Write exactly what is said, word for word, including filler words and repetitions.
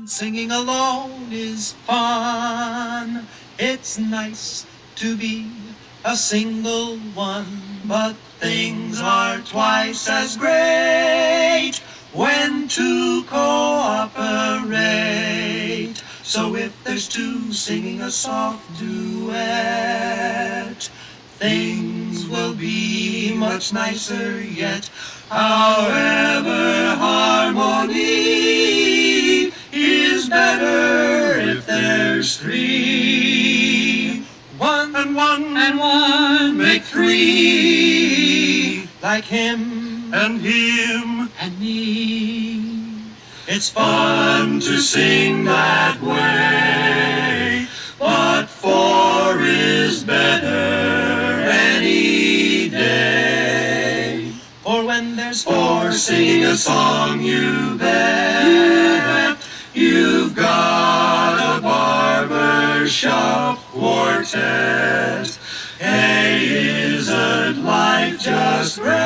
Singing alone is fun. It's nice to be a single one, but things are twice as great when two cooperate. So if there's two singing a soft duet, things will be much nicer yet. However, harmony is better if there's three. One and one and one make three, like him and him and me. It's fun to sing that way, but four is better any day. For when there's four singing a song, you bet you've got a barbershop quartet. Hey, isn't life just great?